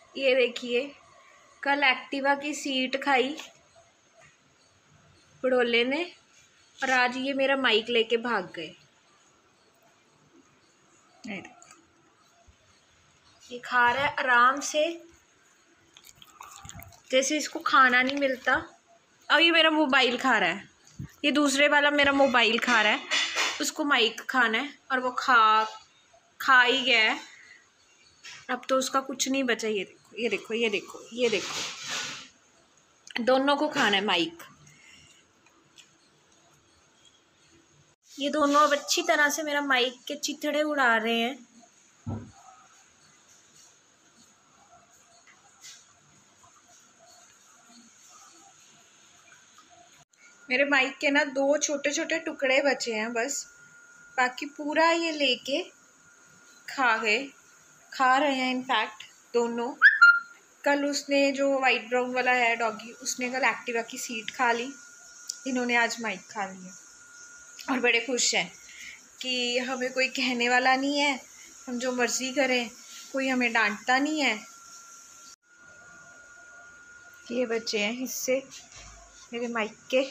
ये देखिए, कल एक्टिवा की सीट खाई पड़ोले ने और आज ये मेरा माइक लेके भाग गए। ये खा रहा है आराम से, जैसे इसको खाना नहीं मिलता। अब ये मेरा मोबाइल खा रहा है, ये दूसरे वाला मेरा मोबाइल खा रहा है, उसको माइक खाना है और वो खा ही गया है। अब तो उसका कुछ नहीं बचा। ये देखो ये देखो ये देखो ये देखो, दोनों को खाना है माइक। ये दोनों अब अच्छी तरह से मेरा माइक के चिथड़े उड़ा रहे हैं। मेरे माइक के ना 2 छोटे छोटे टुकड़े बचे हैं बस, बाकी पूरा ये लेके खा रहे हैं। इनफैक्ट दोनों, कल उसने जो वाइट ब्राउन वाला है डॉगी, उसने कल एक्टिवा की सीट खा ली, इन्होंने आज माइक खा लिया और बड़े खुश हैं कि हमें कोई कहने वाला नहीं है, हम जो मर्ज़ी करें, कोई हमें डांटता नहीं है। ये बचे हैं हिस्से मेरे माइक के।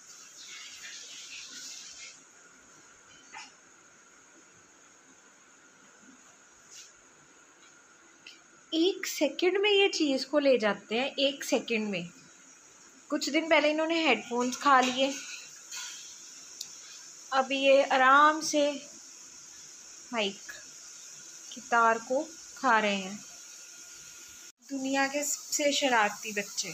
एक सेकंड में ये चीज़ को ले जाते हैं, 1 सेकंड में। कुछ दिन पहले इन्होंने हेडफोन्स खा लिए, अब ये आराम से माइक की तार को खा रहे हैं। दुनिया के सबसे शरारती बच्चे।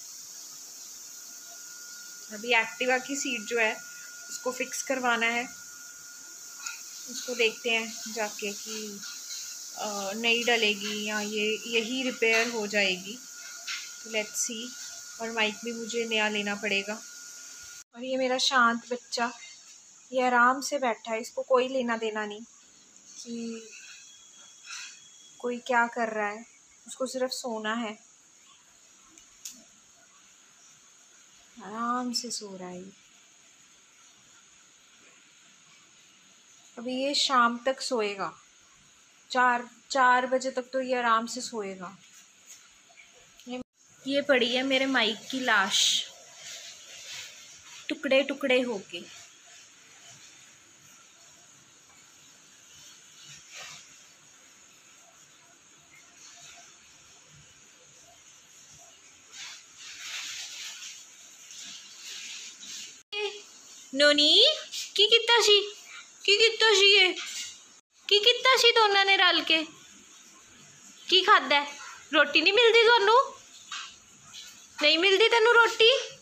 अभी एक्टिवा की सीट जो है उसको फिक्स करवाना है, उसको देखते हैं जाके कि नहीं डलेगी या यही रिपेयर हो जाएगी, तो लेट्स सी। और माइक भी मुझे नया लेना पड़ेगा। और ये मेरा शांत बच्चा, ये आराम से बैठा है, इसको कोई लेना देना नहीं कि कोई क्या कर रहा है, उसको सिर्फ सोना है। आराम से सो रहा है। अभी ये शाम तक सोएगा, 4 बजे तक तो ये आराम से सोएगा। ये पड़ी है मेरे माइक की लाश, टुकड़े टुकड़े होके। नोनी की कितना सी दोनों ने रल के की खादा है? रोटी नहीं मिलती थानू? नहीं मिलती तेनू रोटी?